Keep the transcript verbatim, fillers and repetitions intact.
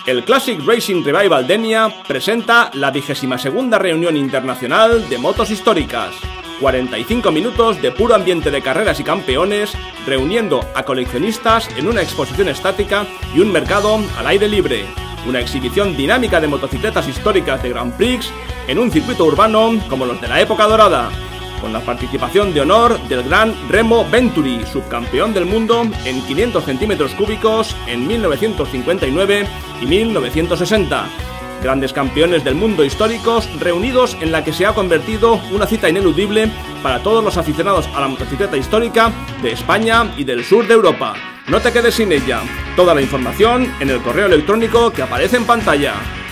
El Classic Racing Revival Denia presenta la vigésima segunda reunión internacional de motos históricas. cuarenta y cinco minutos de puro ambiente de carreras y campeones, reuniendo a coleccionistas en una exposición estática y un mercado al aire libre. Una exhibición dinámica de motocicletas históricas de Grand Prix en un circuito urbano como los de la época dorada, con la participación de honor del gran Remo Venturi, subcampeón del mundo en quinientos centímetros cúbicos en mil novecientos cincuenta y nueve y mil novecientos sesenta. Grandes campeones del mundo históricos reunidos en la que se ha convertido una cita ineludible para todos los aficionados a la motocicleta histórica de España y del sur de Europa. No te quedes sin ella. Toda la información en el correo electrónico que aparece en pantalla.